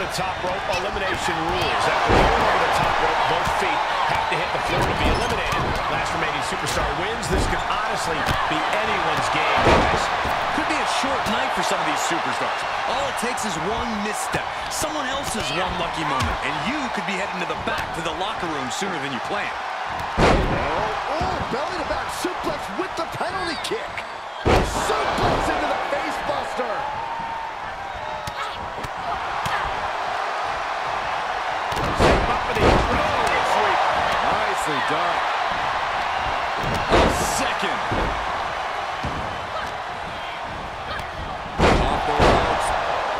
the top rope elimination rules. After going over the top rope, both feet have to hit the floor to be eliminated. Last remaining superstar wins. This could honestly be anyone's game, guys. Could be a short night for some of these superstars. All it takes is one misstep, someone else's one lucky moment, and you could be heading to the back to the locker room sooner than you planned. Oh, belly-to-back suplex with the penalty kick. Suplex into the face buster. Nicely done. A second. Off the ropes.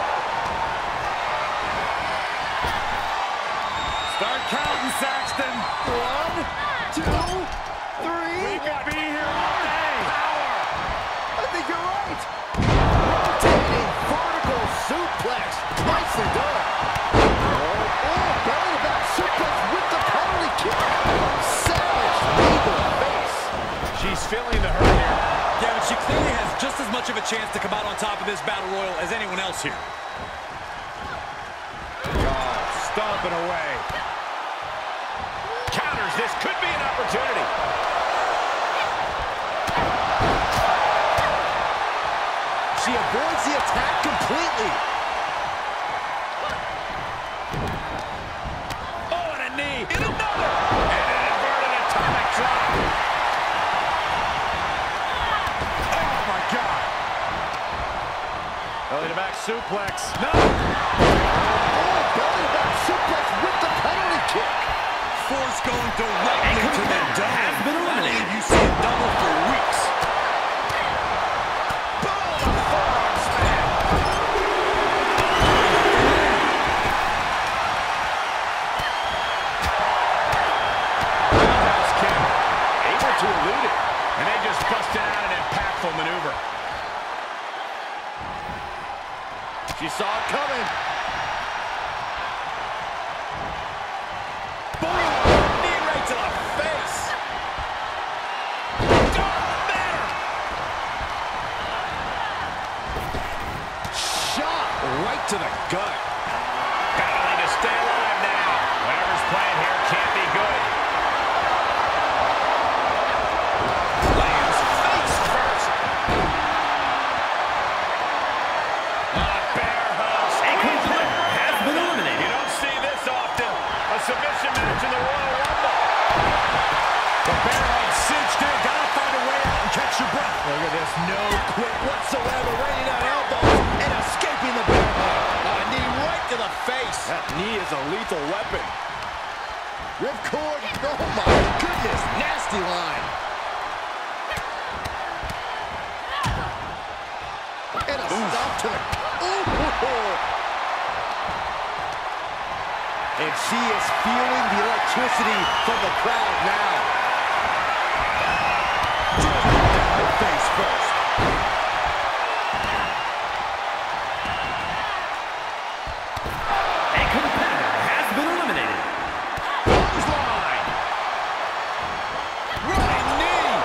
Start counting, Saxton. 1, 2, 3. We could be here all day. Power. I think you're right. Rotating vertical suplex. Nicely done. Oh, belly-to-back suplex with the penalty kick. Savage knee to the face. She's feeling the hurt here. Yeah, but she clearly has just as much of a chance to come out on top of this battle royal as anyone else here. Oh, stomping away. Counters. This could be an opportunity. She avoids the attack completely. Oh, and a knee. And another. And an inverted atomic drop. Oh, my God. Belly-to-back suplex. No. Oh, belly-to-back suplex with the penalty kick. Force going directly to the dome. Has been eliminated. Not you see it double for weeks. Boom! A forearm smash. Roundhouse kick. Able to elude it. And they just busted out an impactful maneuver. She saw it coming. Boom! Knee right to the face. Dark matter. Shot right to the gut. Battling to stay alive now. Whatever's playing here can't be good. Lands face first. Bear hug. A competitor has been eliminated. You don't see this often. A submission match in the Royal Rumble. The bear hug cinched in. Gotta find a way out and catch your breath. Look at this, no quit whatsoever, raining down elbows and escaping the bear hug. A knee right to the face. That knee is a lethal weapon. Ripcord, oh my goodness, nasty line. And a stop to the, ooh. And she is feeling the electricity from the crowd now. Face first. A competitor has been eliminated. Clothesline. Running knee.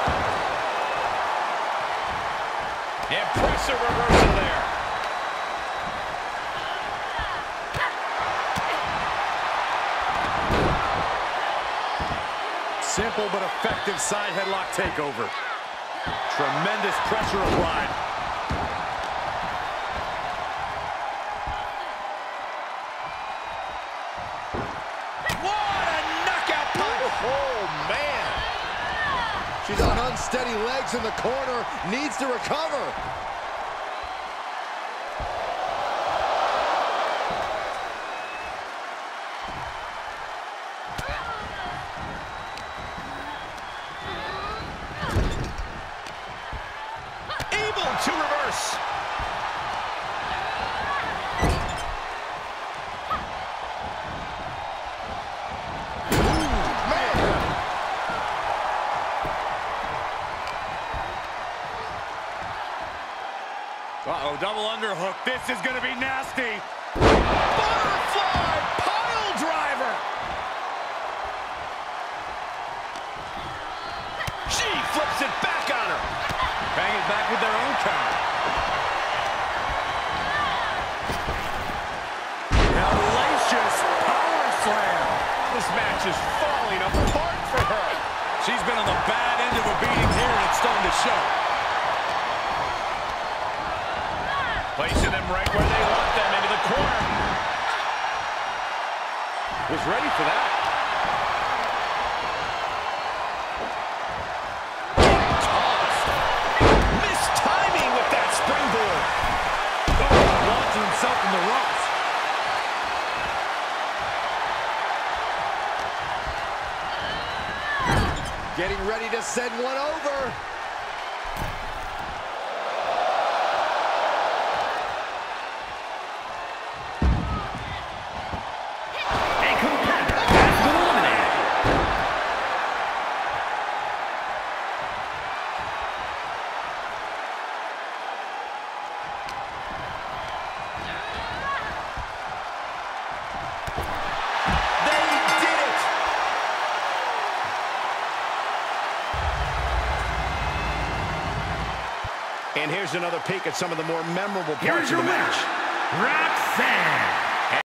Impressive reversal there. Simple but effective side headlock takeover. Tremendous pressure applied. What a knockout punch. Oh, man. She's on unsteady legs in the corner, needs to recover. Able to reverse. Uh-oh, double underhook. This is going to be nasty. Butterfly pile driver. She flips it back on her. Bang it back with their own counter. is falling apart for her. She's been on the bad end of a beating here, and it's starting to show. Placing them right where they want them, into the corner. Was ready for that. Tossed. Missed timing with that springboard. Launching himself in the ropes. Getting ready to send one over. A competitor has been eliminated. They did it. And here's another peek at some of the more memorable parts Here's of your the winner, match. Roxanne.